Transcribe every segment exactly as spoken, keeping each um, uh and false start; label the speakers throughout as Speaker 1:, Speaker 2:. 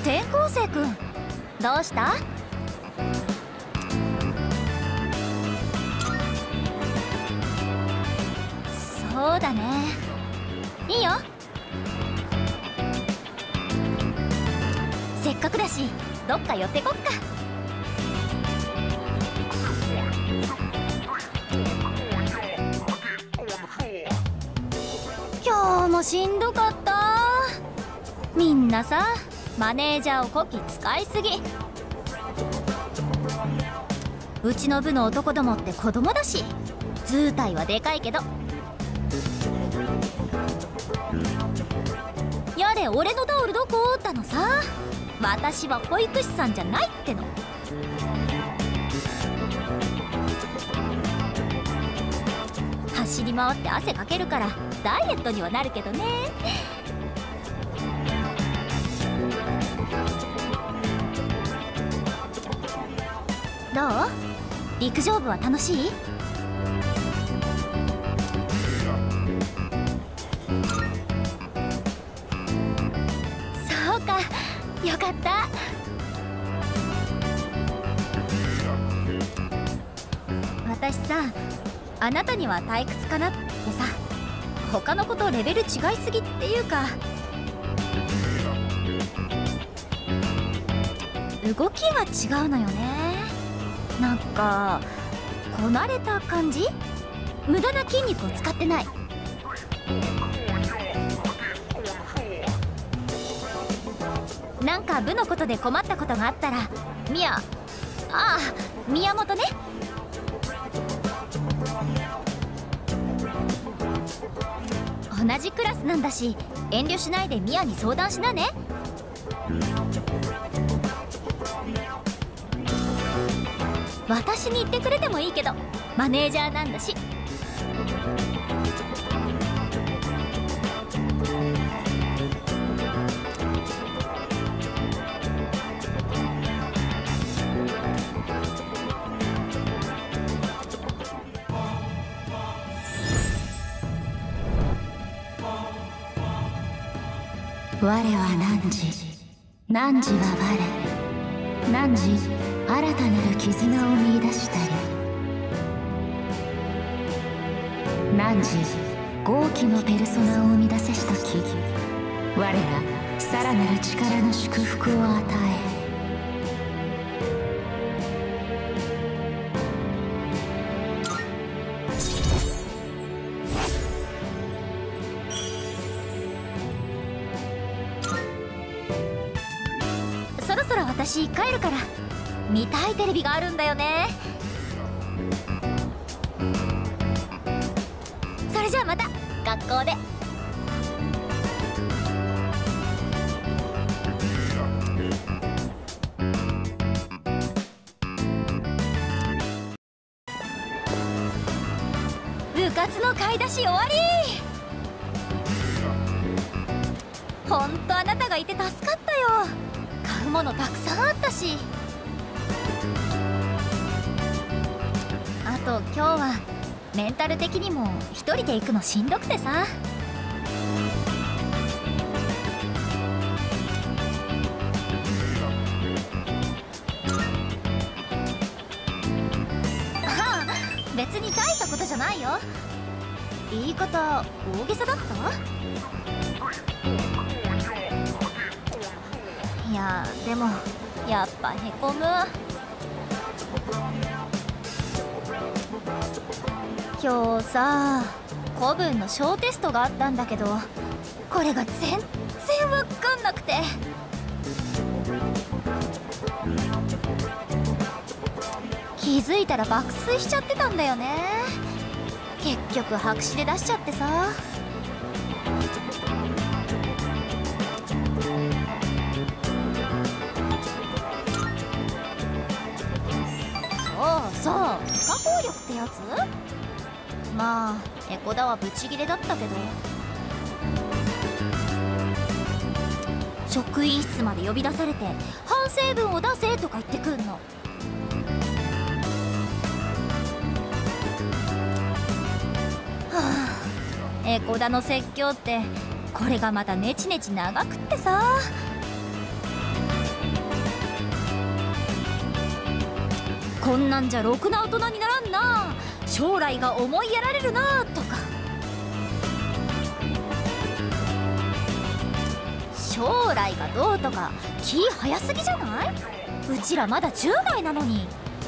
Speaker 1: 転校生くん、どうした？そうだね、いいよ。せっかくだしどっか寄ってこっか。今日もしんどかった。みんなさ、マネージャーをこき使いすぎ。うちの部の男どもって子供だし、図体はでかいけど、やれ俺のタオルどこだのさ。私は保育士さんじゃないっての。走り回って汗かけるからダイエットにはなるけどね。どう？陸上部は楽しい？そうか、よかった。私さ、あなたには退屈かなってさ、他の子とレベル違いすぎっていうか、動きが違うのよね。なんかこなれた感じ？無駄な筋肉を使ってない。なんか部のことで困ったことがあったら、みや、ああ、宮本ね。同じクラスなんだし、遠慮しないでミヤに相談しなね。私に言ってくれてもいいけど、マネージャーなんだし。
Speaker 2: 我は汝、汝は我。汝、新たなる絆を見出したり。汝、豪気のペルソナを生み出せしとき、我らさらなる力の祝福を与え。
Speaker 1: そろそろ私帰るから、見たいテレビがあるんだよね。それじゃあまた学校で。部活の買い出し終わり。ほんとあなたがいて助かったよ。買うものたくさんあったし。あと今日はメンタル的にも一人で行くのしんどくてさ。ああ、別に大したことじゃないよ。言い方大げさだった？いやでもやっぱへこむ。今日さ、古文の小テストがあったんだけど、これが全然わかんなくて。気づいたら爆睡しちゃってたんだよね。結局白紙で出しちゃってさ。そうそう、不可抗力ってやつ。まあエコダはブチギレだったけど、職員室まで呼び出されて反省文を出せとか言ってくんの。はあ、エコダの説教ってこれがまたネチネチ長くってさ。 こんなんじゃろくな大人にならんな、将来が思いやられるなとか。将来がどうとか気早すぎじゃない？うちらまだじゅう代なのに。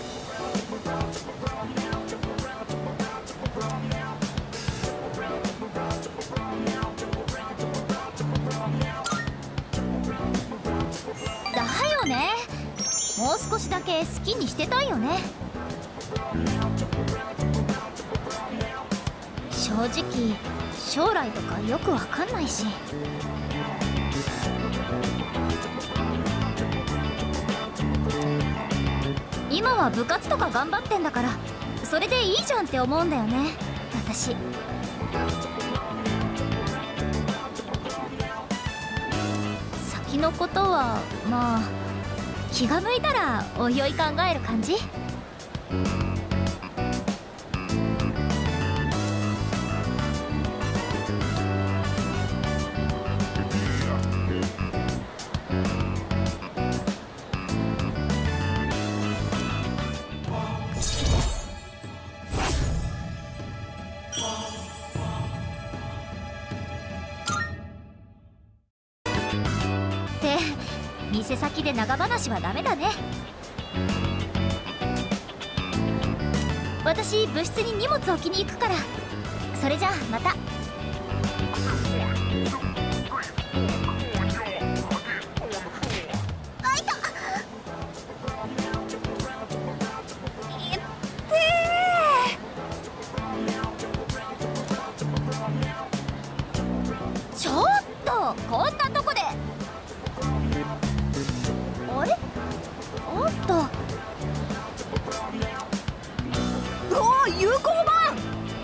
Speaker 1: だよね、もう少しだけ好きにしてたいよね。正直将来とかよくわかんないし。今は部活とか頑張ってんだからそれでいいじゃんって思うんだよね私。先のことはまあ気が向いたらおいおい考える感じ。店先で長話はダメだね。私部室に荷物置きに行くから。それじゃあまた。あいた。いってー。ちょっとこんなとこで。あれ？あんた。おお、有効版。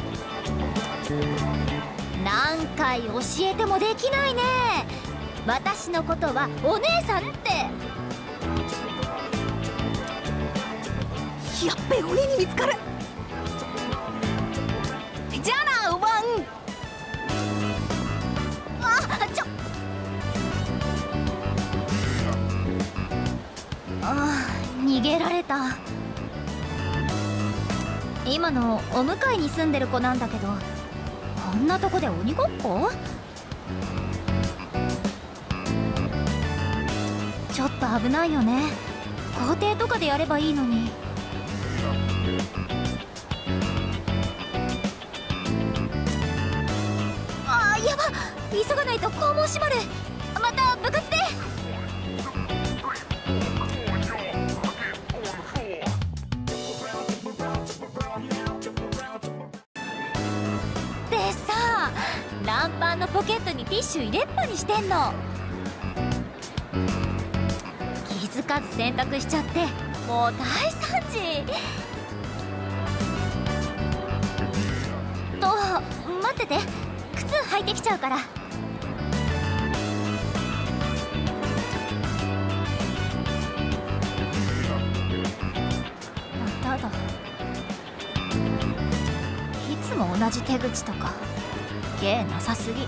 Speaker 1: 何回教えてもできないね。私のことはお姉さんって。やっべ、俺に見つかる。じゃあな、おばん。あ、ちょ。ああ、逃げられた。今のお向かいに住んでる子なんだけど、こんなとこで鬼ごっこ？ちょっと危ないよね。校庭とかでやればいいのに。あー、やば、急がないと校門閉まる。また部活で。でさ、ランパンのポケットにティッシュ入れっぱにしてんの。気づかず洗濯しちゃってもう大惨事。と待ってて、靴履いてきちゃうから。まただ。いつも同じ手口とか芸なさすぎ。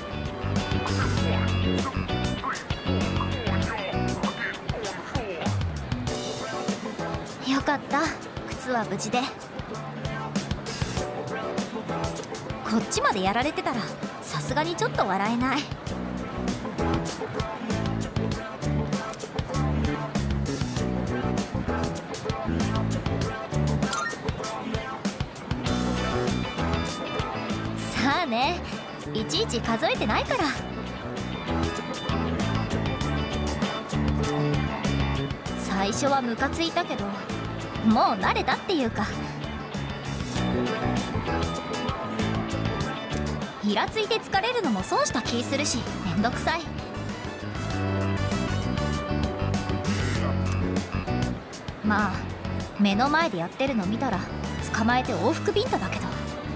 Speaker 1: よかった、靴は無事で。こっちまでやられてたらさすがにちょっと笑えない。さあね、いちいち数えてないから。最初はムカついたけどもう慣れたっていうか。イラついて疲れるのも損した気するし、めんどくさい。まあ目の前でやってるの見たら捕まえて往復ビンタだけど。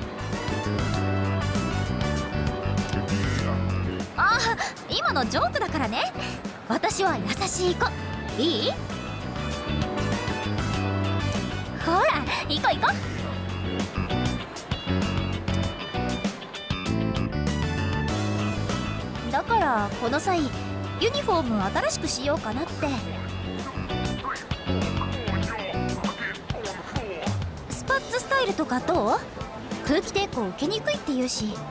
Speaker 1: ああ、今のジョークだからね。私は優しい子。いい？ほら行こう行こう。だからこの際ユニフォーム新しくしようかなって。 タイルとかどう？空気抵抗受けにくいって言うし。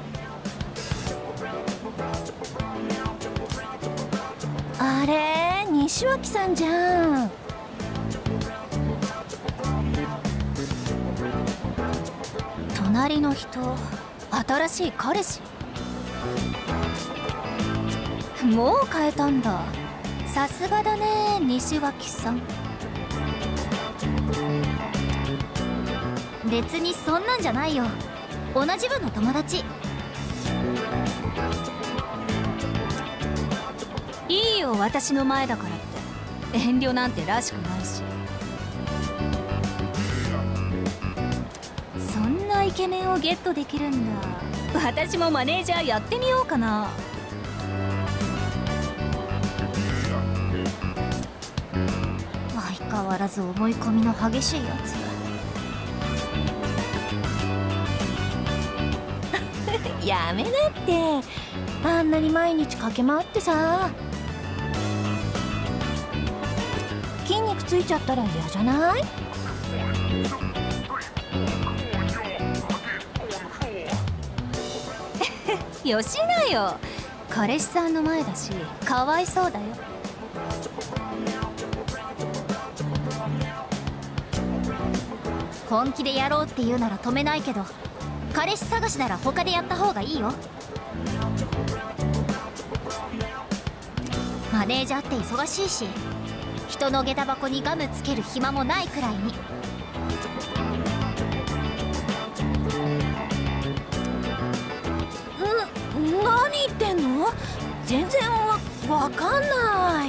Speaker 3: あれ、西脇さんじゃん。隣の人、新しい彼氏？もう変えたんだ。さすがだね、西脇さん。
Speaker 1: 別にそんなんじゃないよ。同じ部の友達。
Speaker 3: いいよ、私の前だからって遠慮なんてらしくないし。そんなイケメンをゲットできるんだ。私もマネージャーやってみようかな。
Speaker 1: 相変わらず思い込みの激しいやつ。
Speaker 3: やめなって。あんなに毎日駆け回ってさ、筋肉ついちゃったら嫌じゃない？よしなよ、彼氏さんの前だしかわいそうだよ。
Speaker 1: 本気でやろうって言うなら止めないけど、彼氏探しなら他でやった方がいいよ。マネージャーって忙しいし、人の下駄箱にガムつける暇もないくらいに。
Speaker 3: ん、何言ってんの？全然わ、わかんない。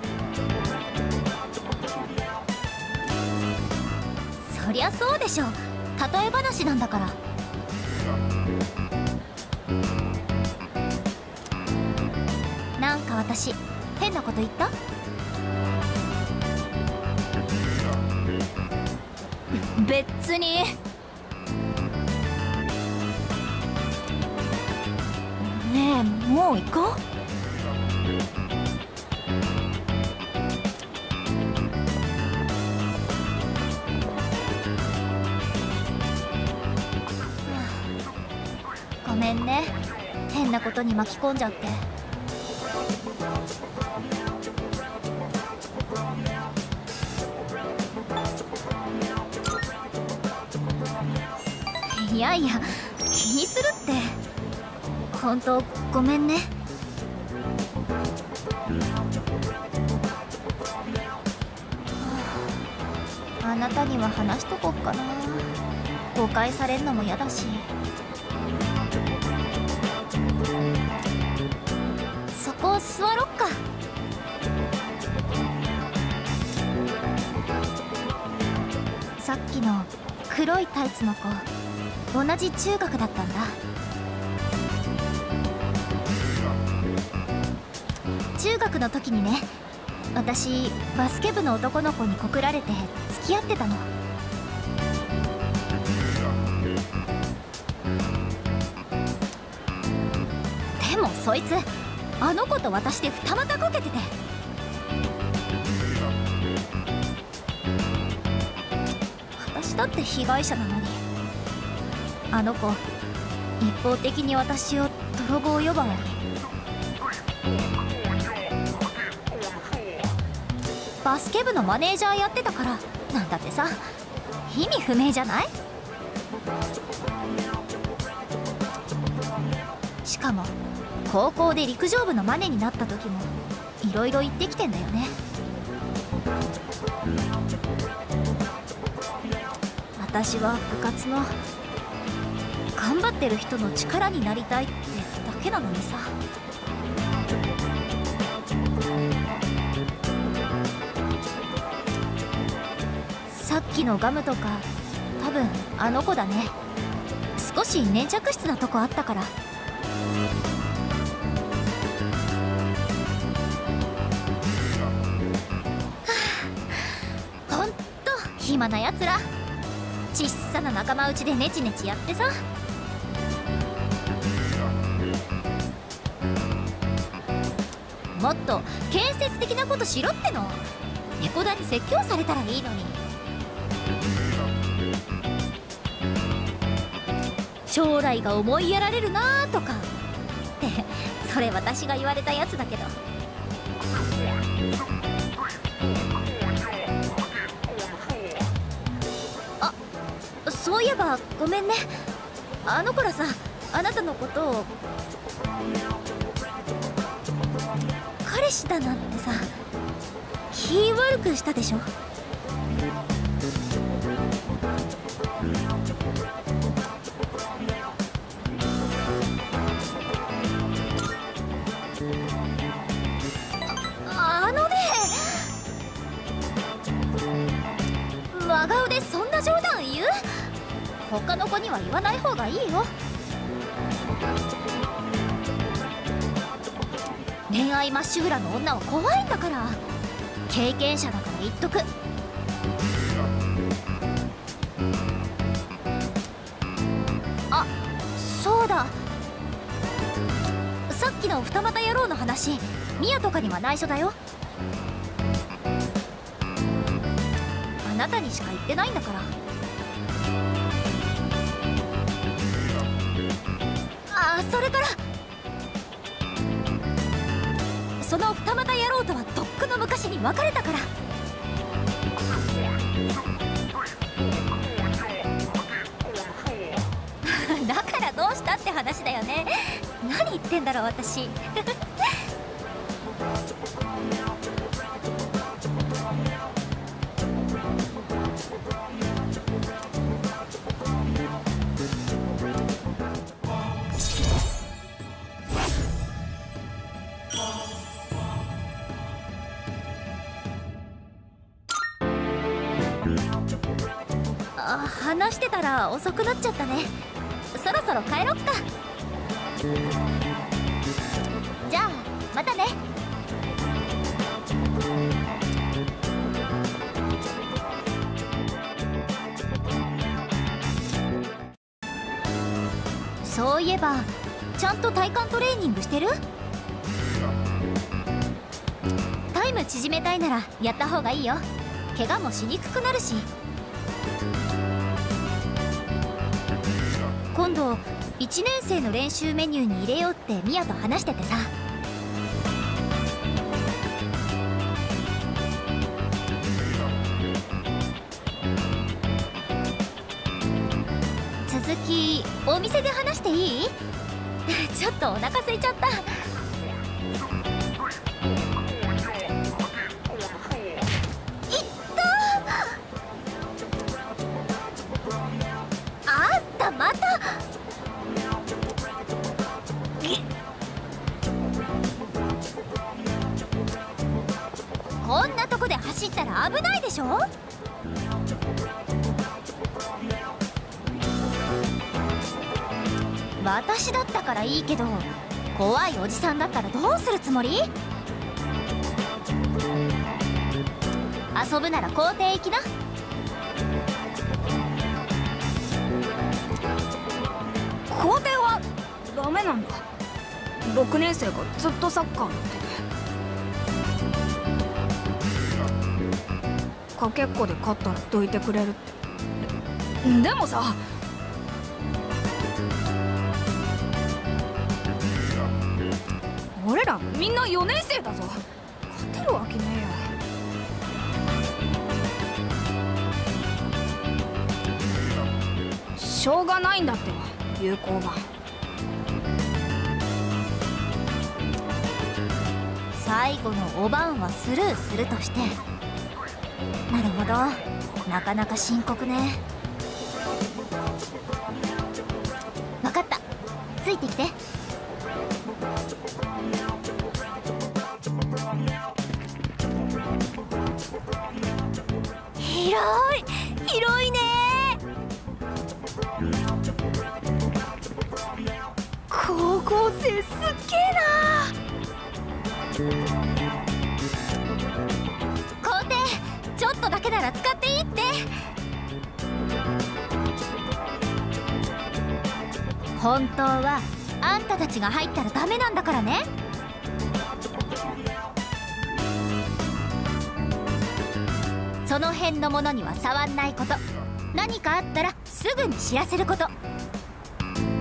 Speaker 1: そりゃそうでしょ、例え話なんだから。なんか私変なこと言った？
Speaker 3: 別に。ねえ、もう行こう。
Speaker 1: ごめんね、変なことに巻き込んじゃって。いやいや、気にするって。本当ごめんね。あなたには話しとこっかな。誤解されんのも嫌だし。そこ座ろっか。さっきの黒いタイツの子、同じ中学だったんだ。中学の時にね、私バスケ部の男の子に告られて付き合ってたの。でもそいつあの子と私で二股こけてて、私だって被害者なのに、あの子一方的に私を泥棒呼ばわり。バスケ部のマネージャーやってたからなんだってさ、意味不明じゃない？しかも高校で陸上部のマネになった時もいろいろ言ってきてんだよね。私は部活の頑張ってる人の力になりたいってだけなのにさ。さっきのガムとか多分あの子だね。少し粘着質なとこあったから。ほんと暇なやつら。ちっさな仲間内でネチネチやってさ。もっと建設的なことしろっての。猫田に説教されたらいいのに。 将来が思いやられるなとかってそれ私が言われたやつだけど。あ、そういえばごめんね。あの頃さ、あなたのことを彼氏だなんてさ気悪くしたでしょ。あのね、真顔でそんな冗談言う？他の子には言わない方がいいよ。恋愛まっしぐらの女は怖いんだから。経験者だから言っとく。あ、そうだ、さっきの二股野郎の話ミヤとかには内緒だよ。あなたにしか言ってないんだから。あ、それからその二股野郎とはとっくの昔に別れたから。だからどうしたって話だよね。何言ってんだろう私。あ、話してたら遅くなっちゃったね。そろそろ帰ろっか。じゃあまたね。そういえばちゃんと体幹トレーニングしてる？タイム縮めたいならやった方がいいよ。怪我もしにくくなるし。今度いちねん生の練習メニューに入れようってミヤと話しててさ。続きお店で話していい？ちょっとお腹空いちゃった。またこんなとこで走ったら危ないでしょ。私だったからいいけど怖いおじさんだったらどうするつもり？遊ぶなら校庭行きな。
Speaker 4: 校庭はダメなんだ。ろくねん生がずっとサッカーやってて、かけっこで勝ったらどいてくれるって。でもさ、俺らみんなよねん生だぞ。勝てるわけねえよ。しょうがないんだってば、有効が。
Speaker 1: 最後のおばんはスルーするとして。なるほど、なかなか深刻ね。分かった、ついてきて。広い広いね。高校生すっげえな。校庭ちょっとだけなら使っていいって。本当はあんたたちが入ったらダメなんだからね。その辺のものには触んないこと。何かあったらすぐに知らせること。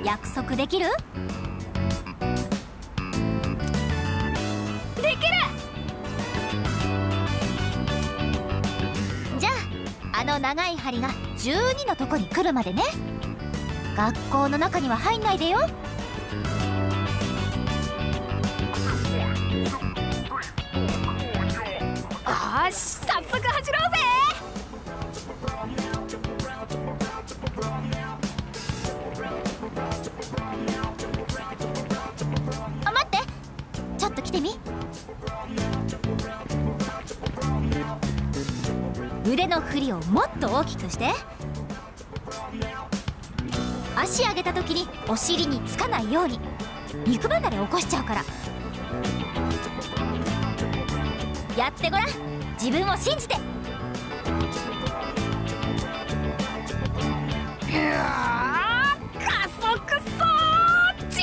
Speaker 1: 約束できる？
Speaker 4: できる。
Speaker 1: じゃああの長い針がじゅうにのとこに来るまでね。学校の中には入んないでよ。
Speaker 4: よし、早速走ろうぜ。
Speaker 1: あ、待って、ちょっと来てみ。腕の振りをもっと大きくして。足上げた時にお尻につかないように。肉離れ起こしちゃうから。やってごらん。自分を信じて。
Speaker 4: うわー、加速装置。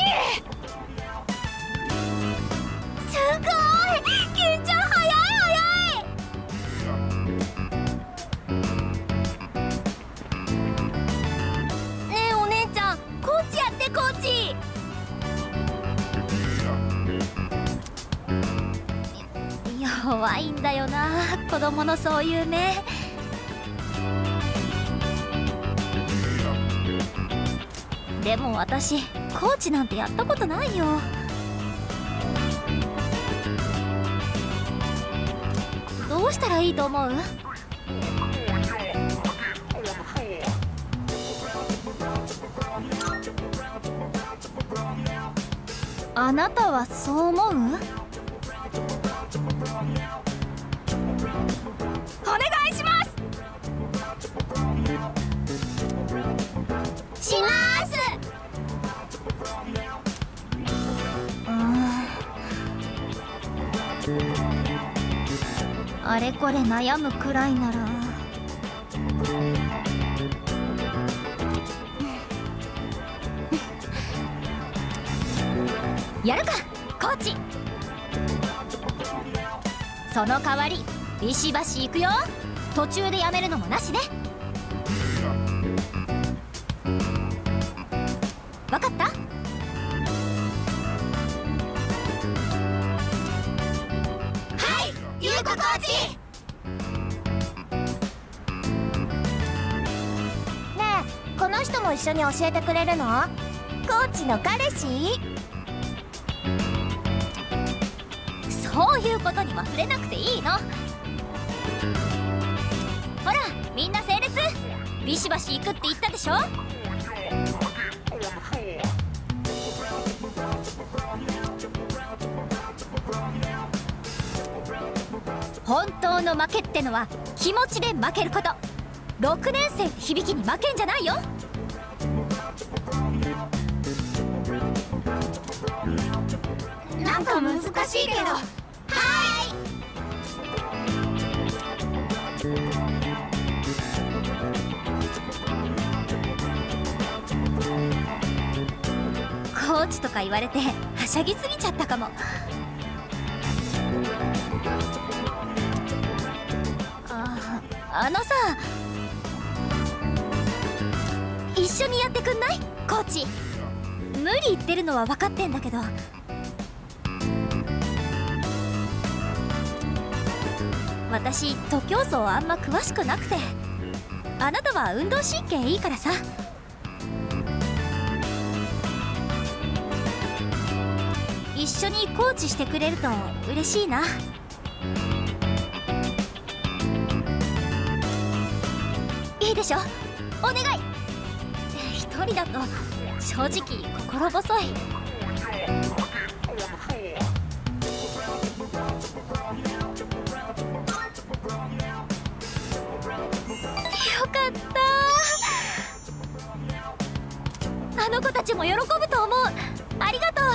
Speaker 1: すごい、ケンちゃん早い早い。ねえお姉ちゃん、コーチやってコーチ。弱いんだよな、子供のそういう目。でも私コーチなんてやったことないよ。どうしたらいいと思う？あなたはそう思う？
Speaker 4: お願いします。
Speaker 1: します。あれこれ悩むくらいならやるか、コーチ。その代わりビシバシ行くよ。途中でやめるのもなしね。わかった？はい、ゆうこコーチ。
Speaker 3: ねえ、この人も一緒に教えてくれるの？コーチの彼氏？
Speaker 1: そういうことには触れなくていいの。ほらみんな整列。ビシバシ行くって言ったでしょ。本当の負けってのは気持ちで負けること。ろくねん生って響きに負けんじゃないよ。
Speaker 3: なんか難しいけど。
Speaker 1: コーチとか言われてはしゃぎすぎちゃったかも。あ、あのさ、一緒にやってくんない？コーチ。無理言ってるのは分かってんだけど。私徒競走あんま詳しくなくて。あなたは運動神経いいからさ。一緒にコーチしてくれると嬉しいな。いいでしょ、お願い。一人だと正直心細い。よかった。あの子たちも喜ぶと思う。ありがとう。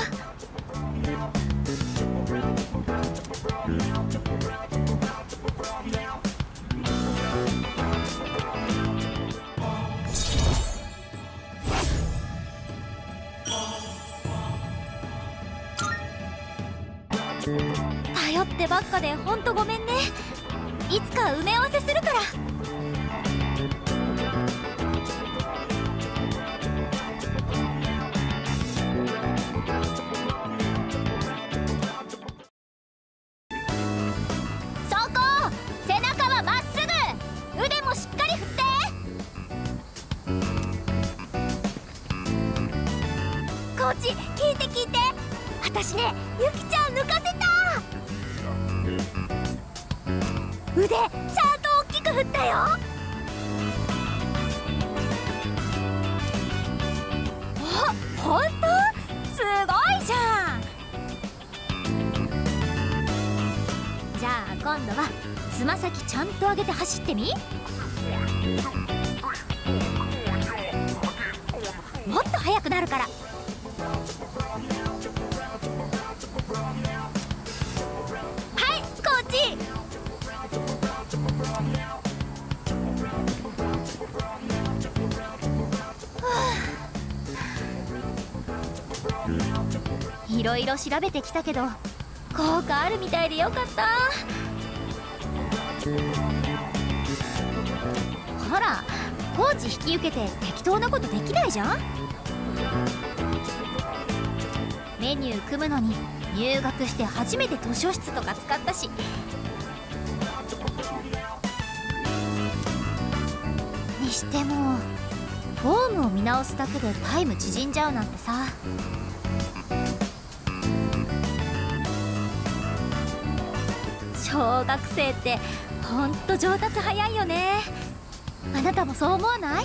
Speaker 1: 頼ってばっかでほんとごめんね。いつか埋め合わせするから。 チ聞いて聞いて、私ねユキちゃん抜かせた。腕ちゃんと大きく振ったよ。あ、ほんとすごいじゃん。じゃあ今度はつま先ちゃんと上げて走ってみ。もっと速くなるから。はいコーチ。いろいろ調べてきたけど効果あるみたいでよかった。ほらコーチ引き受けて適当なことできないじゃん。メニュー組むのに入学して初めて図書室とか使ったし。にしてもフォームを見直すだけでタイム縮んじゃうなんてさ。小学生ってほんと上達早いよね。あなたもそう思わない？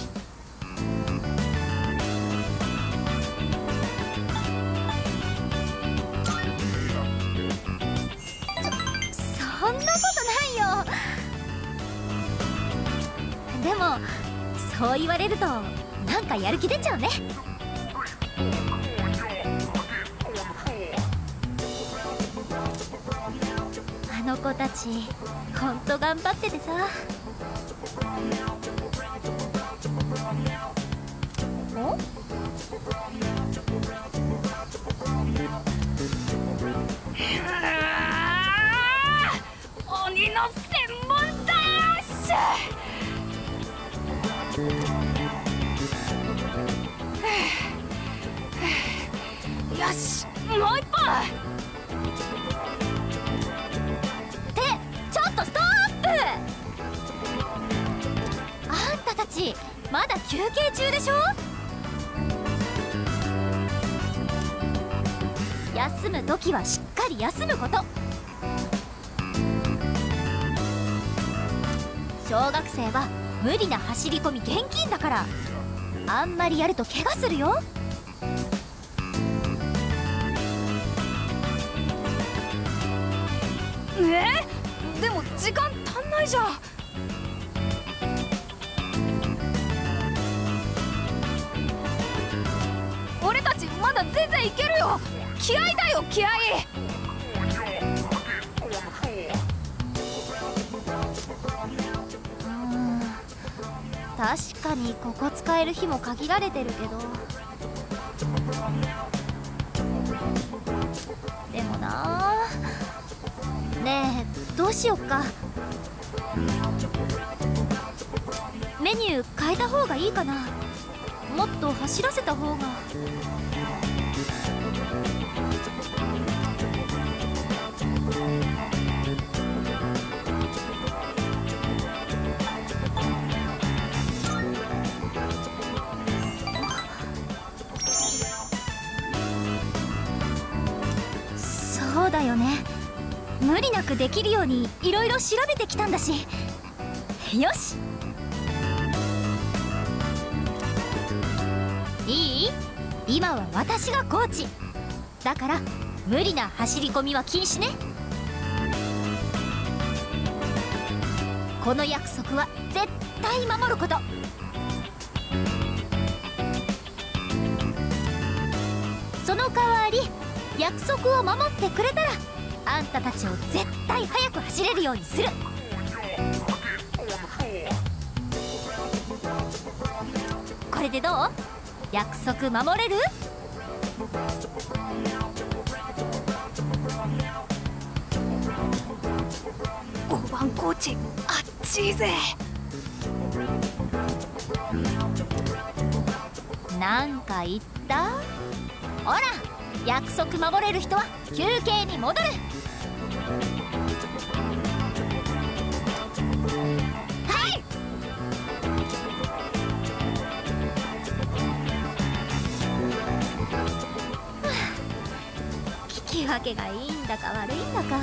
Speaker 1: そ、そんなことないよ。でもそう言われるとなんかやる気出ちゃうね。あの子たちほんと頑張っててさ。お？鬼の専門ダッシュ。よしもう一本。ってちょっとストップ。あんたたちまだ休憩中でしょ。休む時はしっかり休むこと。小学生は無理な走り込み厳禁だから。あんまりやると怪我するよ。えー、でも時間足んないじゃん。俺たちまだ全然いけるよ。気合だよ気合。うーん、確かにここ使える日も限られてるけど、でもなあ。ねえどうしよっか。メニュー変えた方がいいかな。もっと走らせた方が。そうだよね。無理なくできるようにいろいろ調べてきたんだし。よし。いい？今は私がコーチだから無理な走り込みは禁止ね。この約束は絶対守ること。その代わり約束を守ってくれたらあんたたちを絶対早く走れるようにする。これでどう？約束守れる？
Speaker 4: ごばんコーチあっちいぜ。
Speaker 1: なんか言った？ほら約束守れる人は休憩に戻る。はい。 気分けがいいんだか悪いんだか。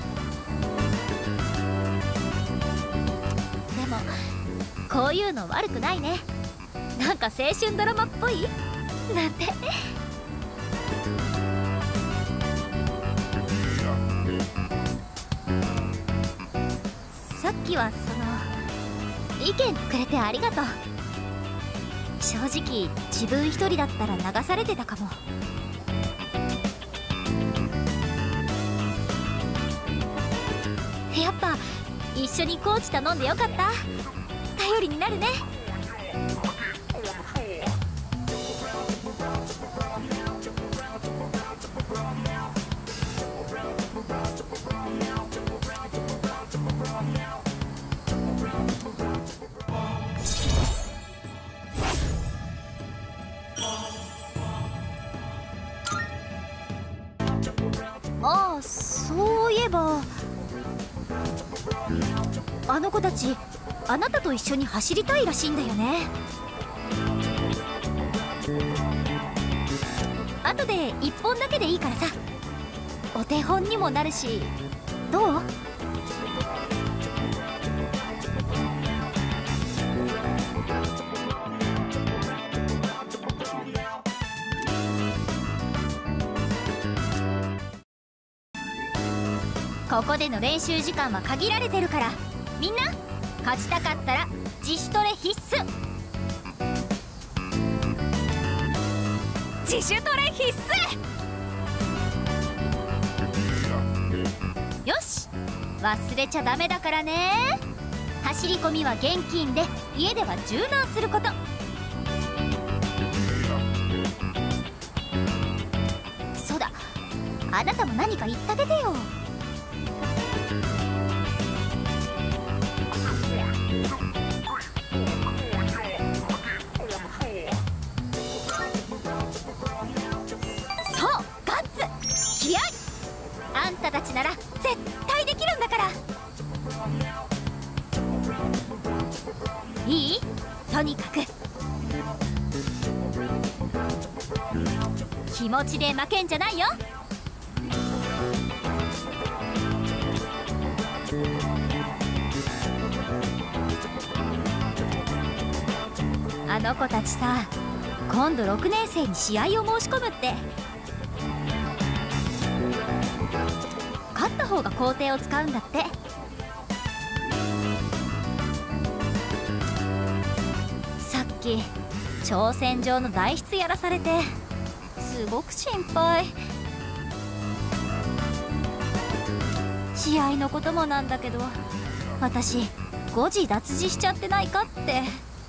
Speaker 1: でもこういうの悪くないね。なんか青春ドラマっぽいなんて。さっきはその意見くれてありがとう。正直自分一人だったら流されてたかも。やっぱ一緒にコーチ頼んでよかった。頼りになるね。ああ、そういえばあの子たちあなたと一緒に走りたいらしいんだよね。後でいっぽんだけでいいからさ、お手本にもなるし。どう？ここでの練習時間は限られてるから、みんな勝ちたかったら自主トレ必須。
Speaker 4: 自主トレ必須。
Speaker 1: よし、忘れちゃダメだからね。走り込みは現金で、家では柔軟すること。そうだ、あなたも何か言ってあげてよ。あんたたちなら絶対できるんだから。いい？とにかく気持ちで負けんじゃないよ。あの子たちさ、今度ろくねん生に試合を申し込むって。勝った方が校庭を使うんだって。さっき挑戦状の代筆やらされてすごく心配。試合のこともなんだけど、私誤字脱字しちゃってないかって。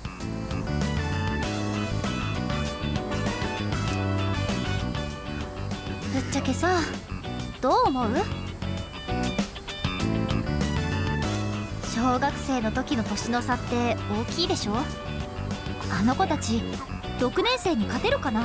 Speaker 1: ぶっちゃけさ、どう思う？小学生の時の年の差って大きいでしょ。あの子たちろくねん生に勝てるかな。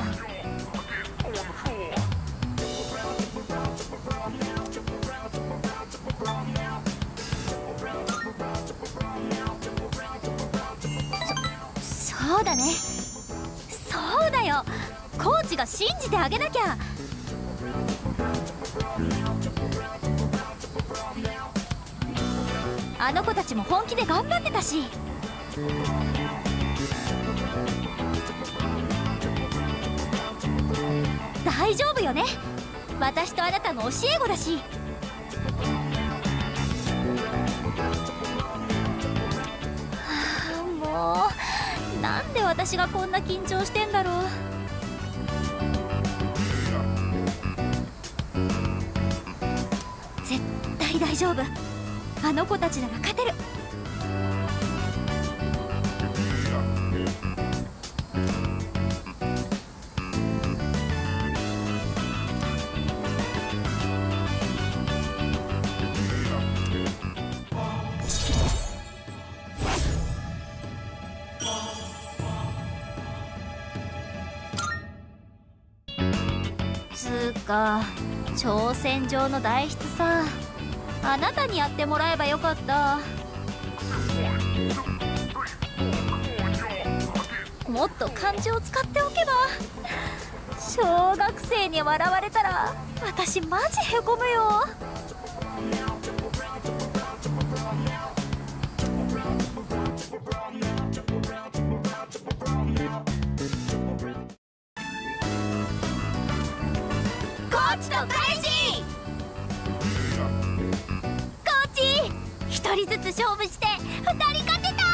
Speaker 1: そそうだね、そうだよ。コーチが信じてあげなきゃ。あの子たちも本気で頑張ってたし。大丈夫よね、私とあなたの教え子だし。はあ、もうなんで私がこんな緊張してんだろう。絶対大丈夫、あの子たちなら勝てる。つーか、挑戦状の代筆さ、あなたにやってもらえばよかった。もっと漢字を使っておけば。 小学生に笑われたら私マジへこむよ。
Speaker 3: コーチと彼氏。
Speaker 1: コーチ、一人ずつ勝負して二人勝てた。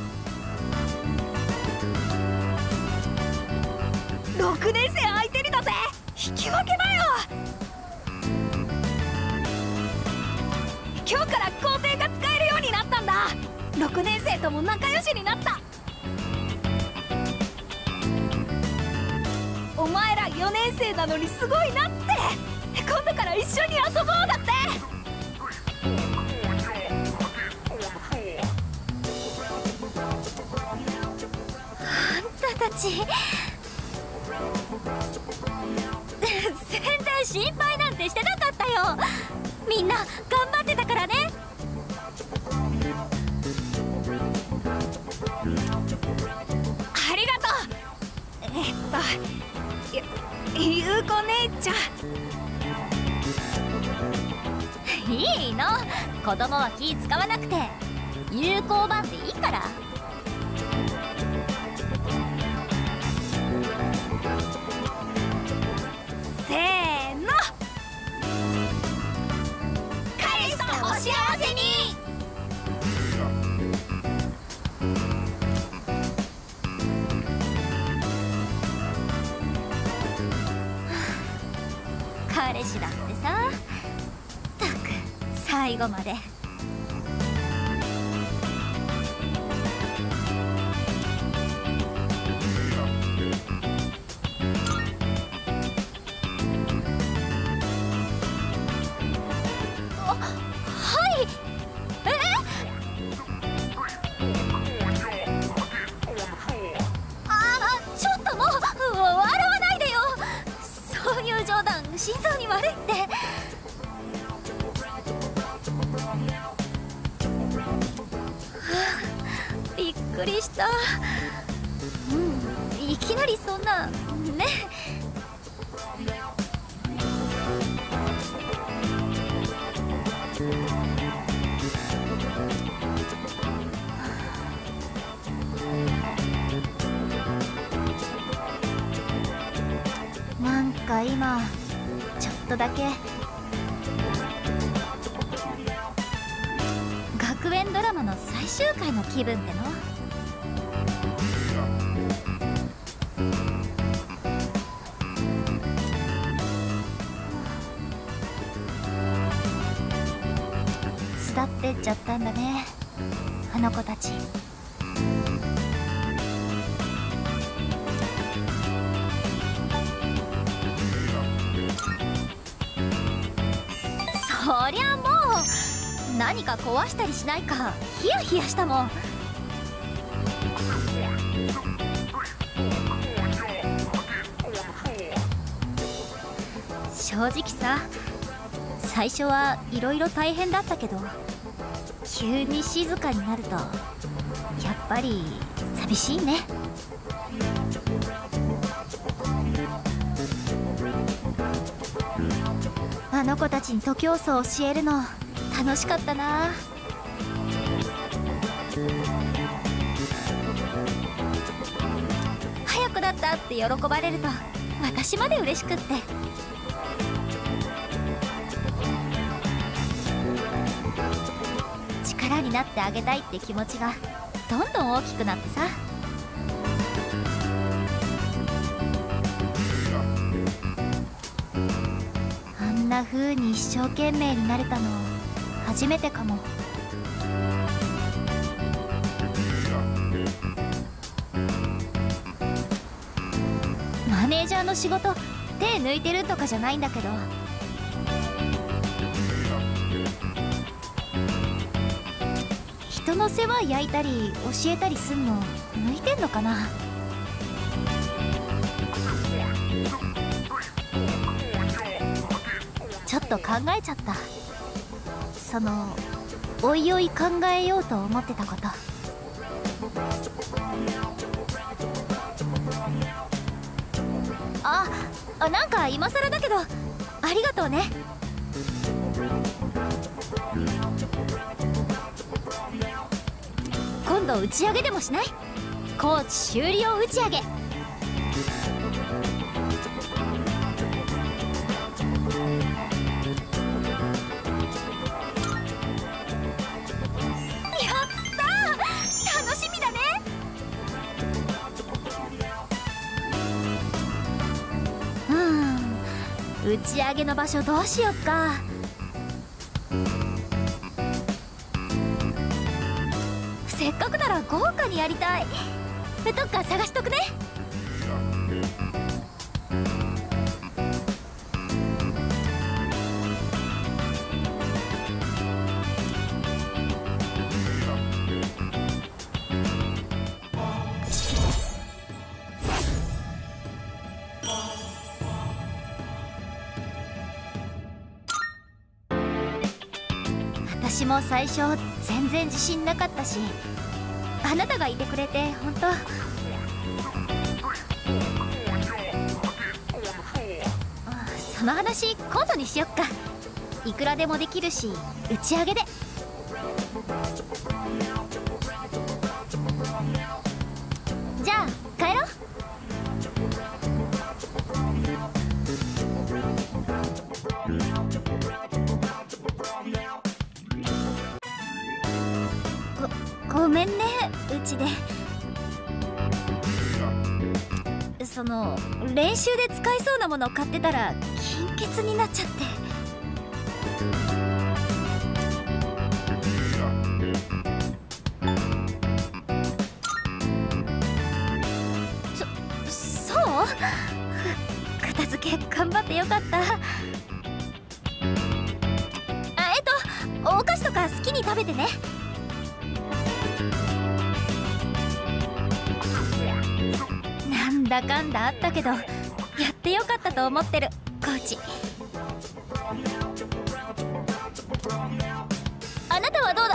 Speaker 4: ろくねん生相手にだぜ。引き分けだよ。今日から皇帝が使えるようになったんだ。ろくねん生とも仲良しになった。お前らよねん生なのにすごいなって。今度から一緒に遊ぼうだって。
Speaker 1: あんたたち全然心配なんてしてなかったよ。みんな頑張ってたからね。
Speaker 4: ありがとう。えっとゆゆうこ姉ちゃん。
Speaker 1: いいの、子供は気使わなくて有効版でいいから。
Speaker 4: せーの。
Speaker 3: 彼氏とお幸せに。
Speaker 1: 彼氏だってさ、ったく最後まで。心臓に悪いって。びっくりした。うん、いきなりそんなね。なんか今ちょっとだけ学園ドラマの最終回の気分っての。巣立ってっちゃったんだね、あの子たち。そりゃもう何か壊したりしないかヒヤヒヤしたもん。正直さ、最初はいろいろ大変だったけど、急に静かになるとやっぱり寂しいね。あの子たちに徒競走を教えるの楽しかったな。早くなったって喜ばれると私まで嬉しくって。力になってあげたいって気持ちがどんどん大きくなってさ。あんな風に一生懸命になれたの初めてかも。マネージャーの仕事手抜いてるとかじゃないんだけど、人の世話焼いたり教えたりすんの向いてんのかな。ちょっと考えちゃった。そのおいおい考えようと思ってたこと。あ、 あ、なんか今更だけどありがとうね。今度打ち上げでもしない？高知修理用打ち上げ。打ち上げの場所どうしよっか。せっかくなら豪華にやりたい。どっか探しとくね。私も最初全然自信なかったし、あなたがいてくれて本当。その話今度にしよっか。いくらでもできるし打ち上げで。じゃあ帰ろう。ごめんね、うちで。その練習で使えそうなもの買ってたら金欠になっちゃって。そそう？片付け頑張ってよかった。あ、えっとお菓子とか好きに食べてね。なんだかんだあったけどやってよかったと思ってるコーチ。あなたはどうだ？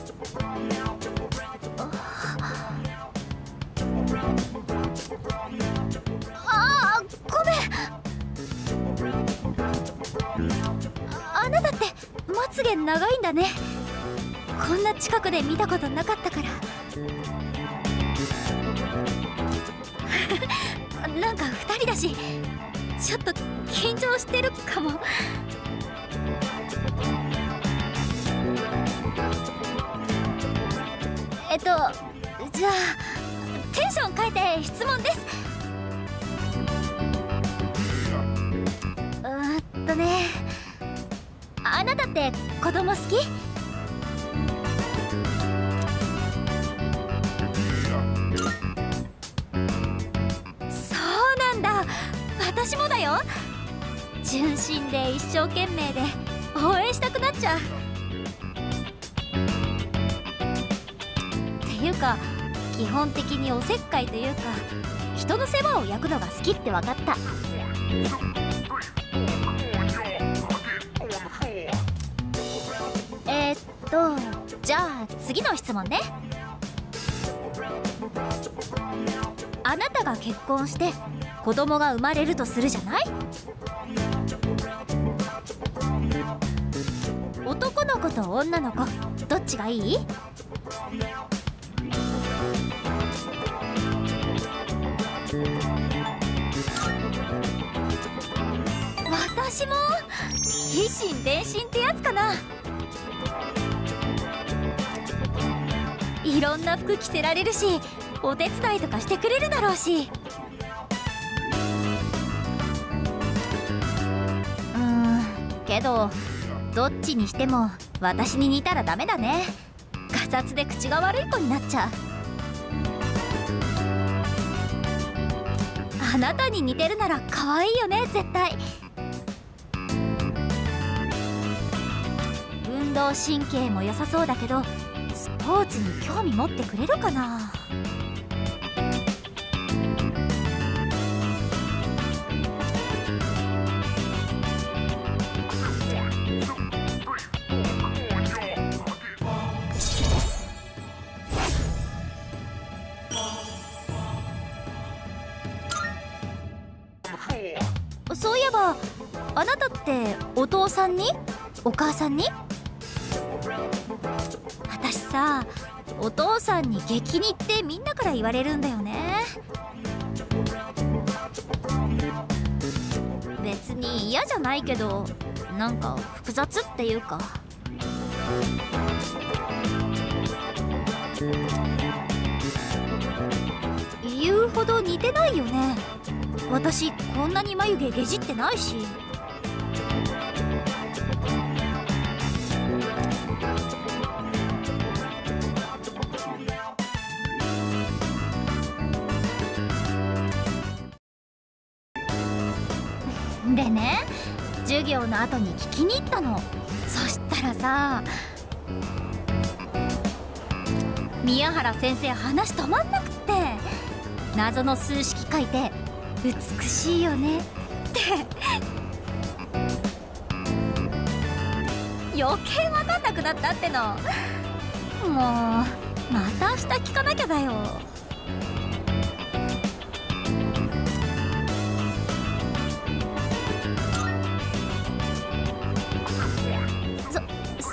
Speaker 1: ああ、ごめん。あなたってまつげ長いんだね。こんな近くで見たことなかったから。なんかふたりだしちょっと緊張してるかも。えっとじゃあテンション変えて質問です。うーんとね、あなたって子供好き？私もだよ。純真で一生懸命で応援したくなっちゃう。っていうか基本的におせっかいというか人の世話を焼くのが好きって分かった。えー、っとじゃあ次の質問ね。あなたが結婚して子供が生まれるとするじゃない？男の子と女の子どっちがいい？私も以心伝心ってやつかな。いろんな服着せられるしお手伝いとかしてくれるだろうし。けどどっちにしても私に似たらダメだね。ガサツで口が悪い子になっちゃう。あなたに似てるなら可愛いよね絶対。運動神経も良さそうだけどスポーツに興味持ってくれるかな。 なたってお父さんにお母さんに？私さ、お父さんに激似ってみんなから言われるんだよね。別に嫌じゃないけど、なんか複雑っていうか。言うほど似てないよね。私こんなに眉毛ゲジってないし。でね、授業の後に聞きに行ったの。そしたらさ、宮原先生話止まんなくって、謎の数式書いて美しいよねって余計わかんなくなったっての。もうまた明日聞かなきゃだよ。そ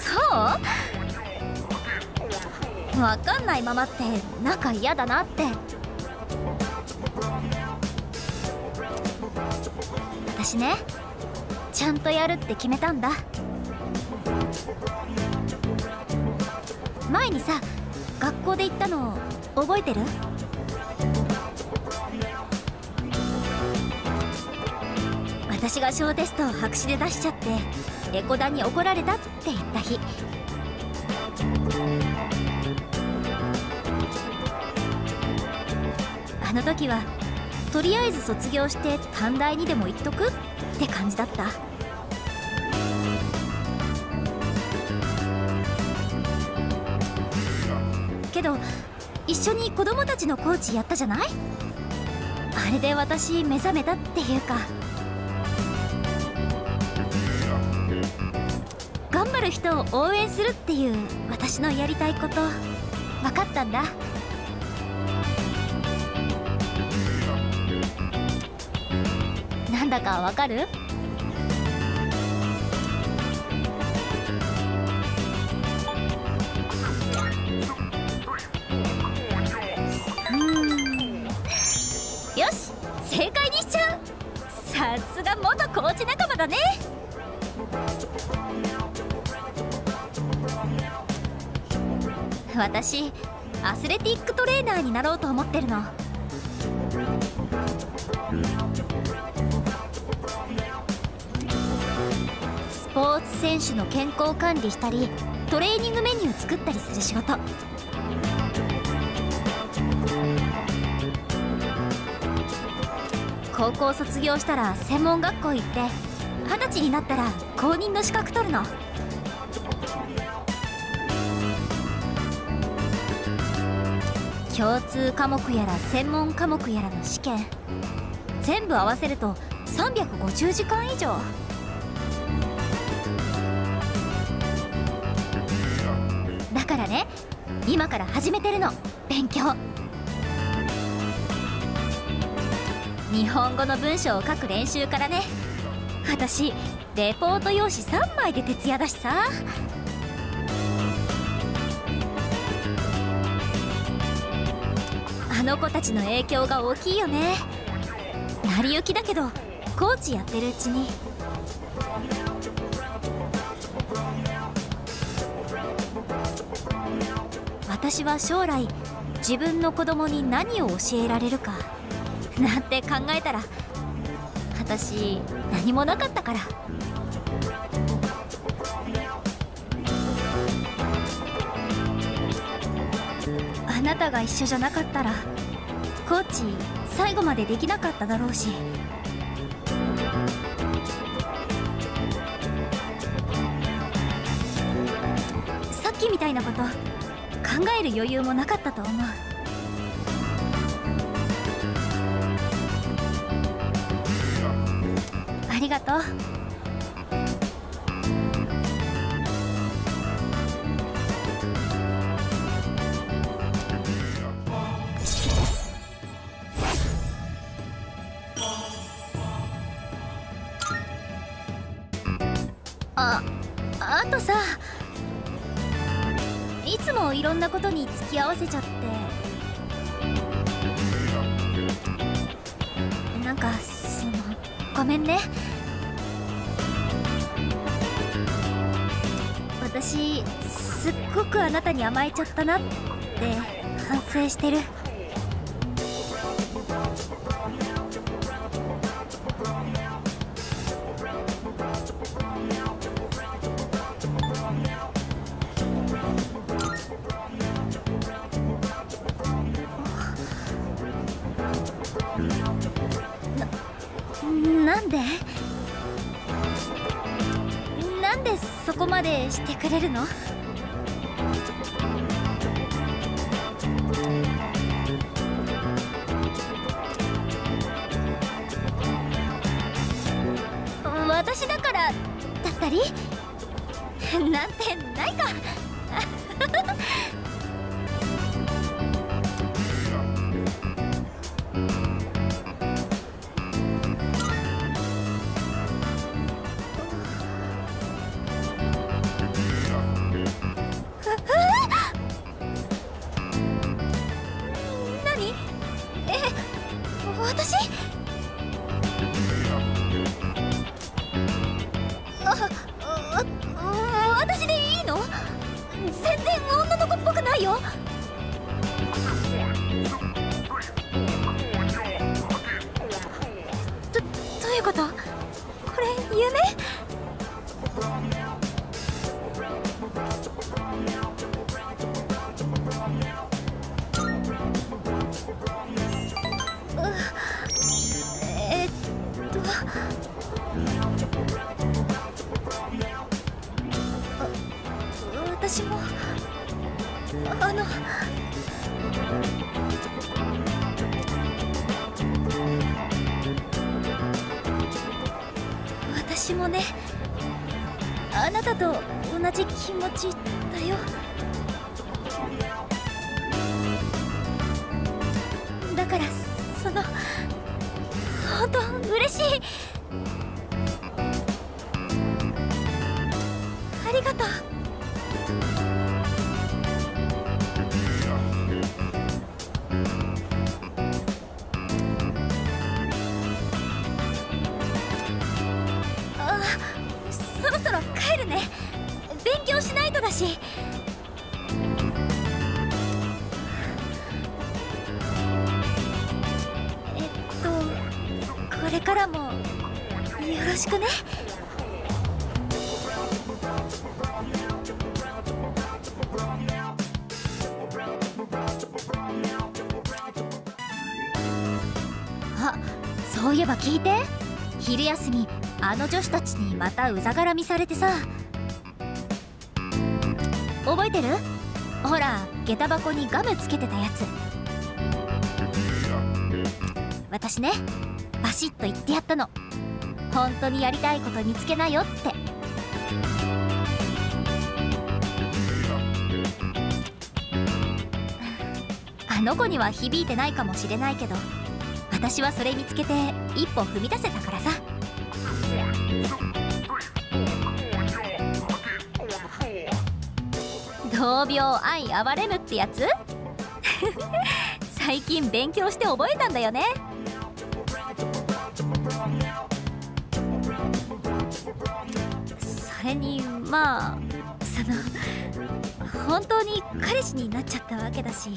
Speaker 1: そうわかんないままってなんか嫌だなって。私ね、ちゃんとやるって決めたんだ。前にさ、学校で言ったの覚えてる？私が小テストを白紙で出しちゃってエコダに怒られたって言った日。あの時はとりあえず卒業して短大にでも行っとくって感じだった。けど一緒に子供たちのコーチやったじゃない？あれで私目覚めたっていうか、頑張る人を応援するっていう私のやりたいこと分かったんだ。なんだかわかる？うーん、よし、正解にしちゃう。さすが元コーチ仲間だね。私アスレティックトレーナーになろうと思ってるの。スポーツ選手の健康管理したりトレーニングメニュー作ったりする仕事。高校卒業したら専門学校行って、二十歳になったら公認の資格取るの。共通科目やら専門科目やらの試験全部合わせるとさんびゃくごじゅうじかん以上。だからね、今から始めてるの、勉強。日本語の文章を書く練習からね。私レポート用紙さんまいで徹夜だしさ。あの子たちの影響が大きいよね。成り行きだけどコーチやってるうちに。私は将来自分の子供に何を教えられるかなんて考えたら、私何もなかったから。あなたが一緒じゃなかったらコーチ最後までできなかっただろうし。さっきみたいなこと考える余裕もなかったと思う。ありがとう。 ああとさ、いつもいろんなことに付き合わせちゃって、なんかそのごめんね。私すっごくあなたに甘えちゃったなって反省してる。な、なんでなんでそこまでしてくれるの？私だからだったりなんてないか。何？え、私？私でいいの？全然女の子っぽくないよ。ど、どういうこと？これ夢？えっと私もあの私もね、あなたと同じ気持ちだよ。だからその本当嬉しい。ありがとう。そろそろ帰るね。勉強しないとだし。えっとこれからもよろしくね。あ、そういえば聞いて。昼休みあの女子たちにまたうざがらみされてさ。覚えてる？ほら、下駄箱にガムつけてたやつ。私ね、バシッと言ってやったの。本当にやりたいこと見つけなよって。あの子には響いてないかもしれないけど、私はそれ見つけて一歩踏み出せたからさ。同病愛哀れむってやつ？最近勉強して覚えたんだよね。それにまあその本当に彼氏になっちゃったわけだし。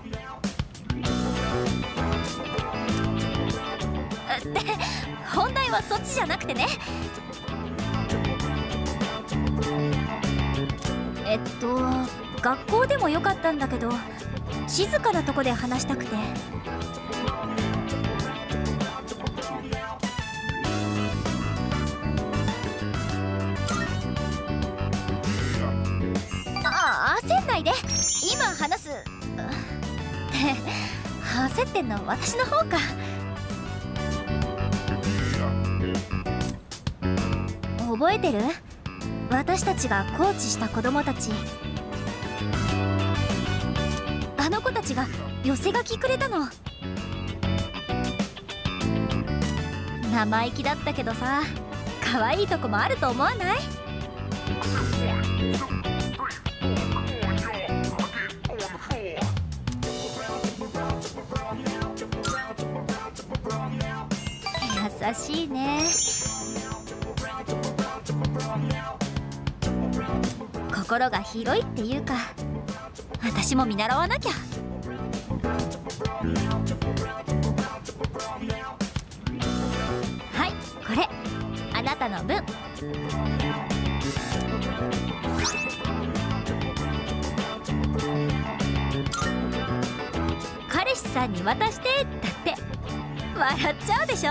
Speaker 1: って本題はそっちじゃなくてね。えっと学校でもよかったんだけど、静かなとこで話したくて。ああ、焦んないで。今話す。って焦ってんの私の方か。覚えてる？私たちがコーチした子供たち。あの子たちが寄せ書きくれたの。生意気だったけどさ、可愛いとこもあると思わない？ 優しいね。心が広いっていうか、私も見習わなきゃ。はい、これあなたの分。彼氏さんに渡してだって笑っちゃうでしょ。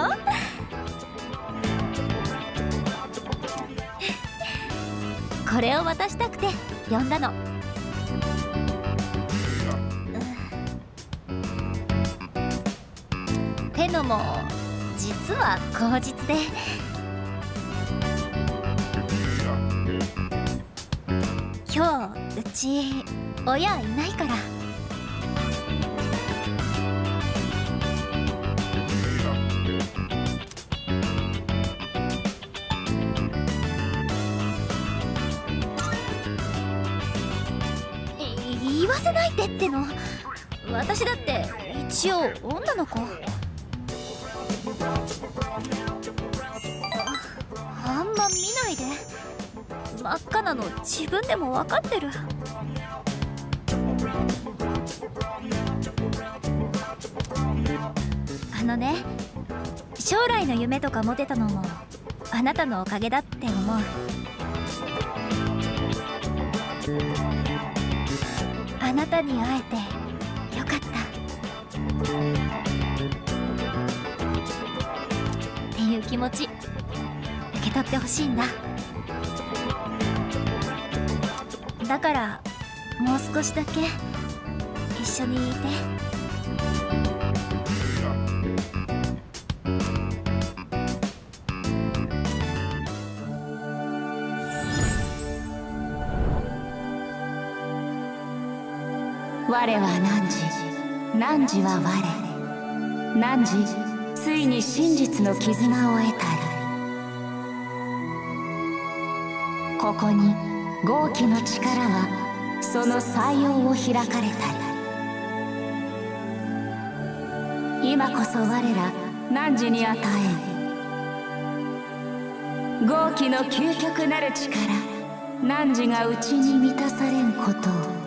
Speaker 1: これを渡したくて呼んだの。てのも実は口実で、今日うち親いないから。言わせないでっての。私だって一応女の子。あんま見ないで。真っ赤なの自分でも分かってる。あのね、将来の夢とか持てたのもあなたのおかげだって思う。あなたに会えてよかったっていう気持ち受け取ってほしいんだ。だからもう少しだけ一緒にいて。
Speaker 2: 我は汝、汝は我。汝、ついに真実の絆を得たり。ここに豪気の力はその採用を開かれたり。今こそ我ら汝に与えん豪気の究極なる力、汝が内に満たされんことを。